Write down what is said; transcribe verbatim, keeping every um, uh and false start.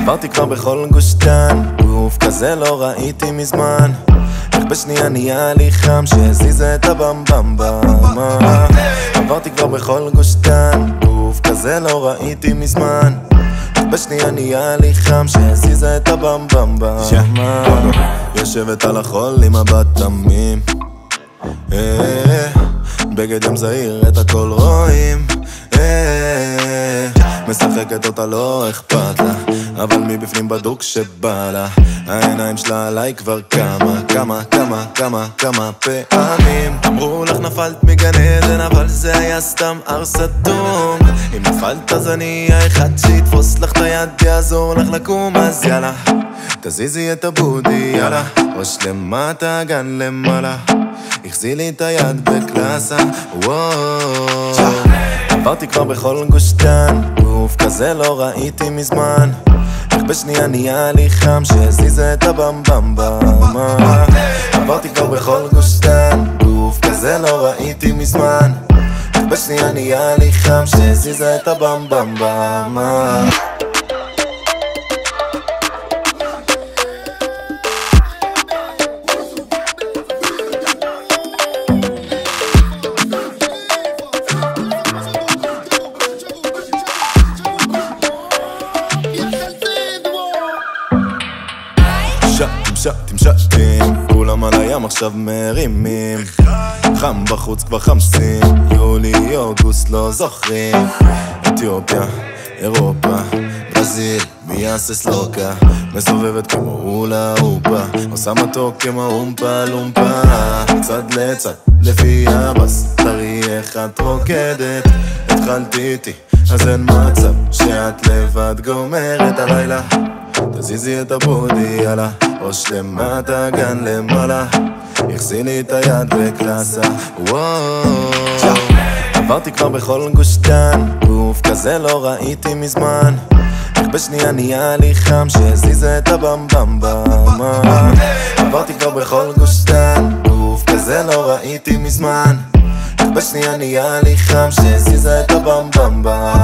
עברתי כבר בכל גוש דן, גוף כזה לא ראיתי מזמן. איך בשנייה נהיה לי חם שהזיזה את הבמבמבם. עברתי כבר בכל גוש דן, גוף כזה לא ראיתי מזמן. איך בשנייה נהיה לי חם שהזיזה את הבמבמבם. יושבת על החול עם מבט תמים, בגד ים זהיר את הכל רואים, משחקת אותה לא אכפת לה, אבל מבפנים בדוק שבא לה. העיניים שלה עליי כבר כמה, כמה, כמה, כמה, כמה פעמים. אמרו לך נפלת מגן עדן, אבל זה היה סתם אר סתום. אם נפלת אז אני האחד שיתפוס לך את היד, יעזור לך לקום, אז יאללה תזיזי את הבודי, יאללה ראש למטה, גן למעלה, החזי לי את היד בקלאסה, וואו. עברתי כבר בכל גוש דן, גוף כזה לא ראיתי מזמן. איך בשנייה נהיה לי חם שהזיזה את הבמבמבם. עברתי כבר בכל גוש דן, גוף כזה לא ראיתי מזמן. איך בשנייה נהיה לי חם שהזיזה את הבמבמבם. שטים שטים, כולם על הים עכשיו מרימים. חם בחוץ כבר חמסים, יולי אוגוסט לא זוכרים. אתיופיה, אירופה, ברזיל, מי יעשה סלוקה. מסובבת כמו אולה אופה, עושה מתוק כמו אומפה לומפה. צד לצד, לפי הבס, תראי איך את רוקדת. התחלתי איתי, אז אין מצב שאת לבד גומרת הלילה. תזיזי את הבודי, יאללה ראש למטה, גן למעלה, החזי לי את היד בקלאסה, וואו. עברתי כבר בכל גוש דן, גוף כזה לא ראיתי מזמן. איך בשנייה נהיה לי חם שהזיזה את הבמבמבם. עברתי כבר בכל גוש דן, גוף כזה לא ראיתי מזמן. איך בשנייה נהיה לי חם שהזיזה את הבמבמבם.